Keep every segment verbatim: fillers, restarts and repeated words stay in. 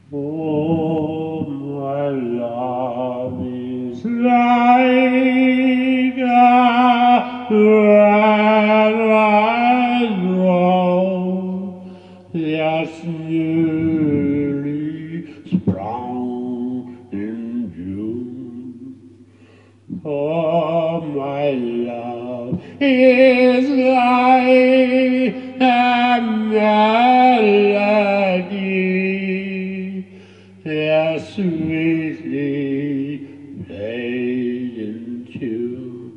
Oh, my love is like a red rose that's newly sprung in June. Oh, my love is like a melody that sweetly plays in tune.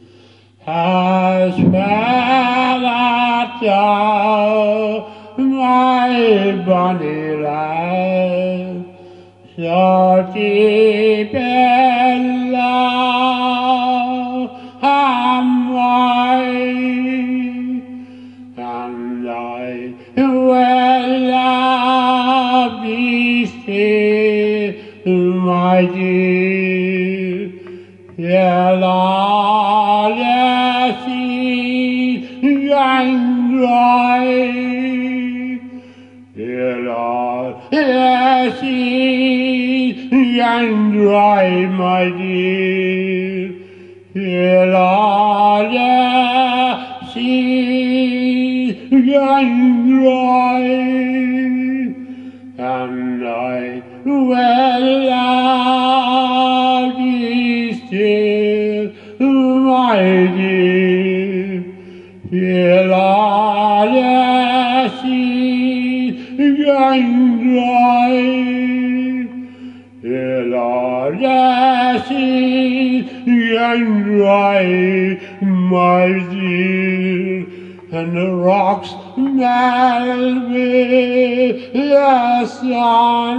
As well as thou, my bonny love, so deep in love am I, and I will love thee still, my dear, till all the seas run dry, till all the seas run dry, my dear, till all the seas run dry, and I will love thee still, my dear, till all the seas run dry, till all the seas run dry, my dear, and the rocks melt with the sun,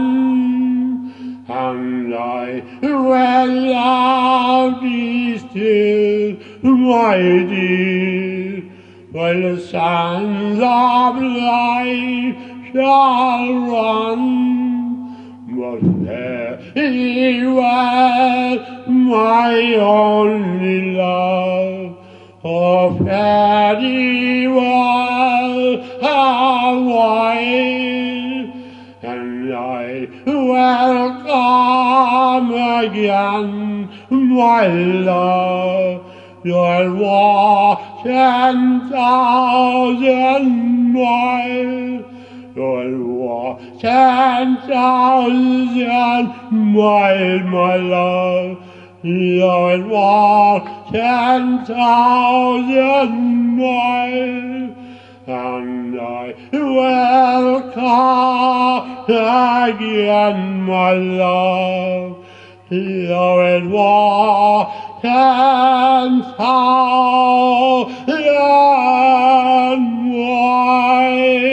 and I will love thee still, my dear, while the sands of life shall run. But fare thee well, my only love, oh, fare thee well a while, and I will come again, my love. You'll walk ten thousand miles, you'll walk ten thousand miles, my love. You'll walk ten thousand miles, and I will come again, my love. You will walk ten thousand miles.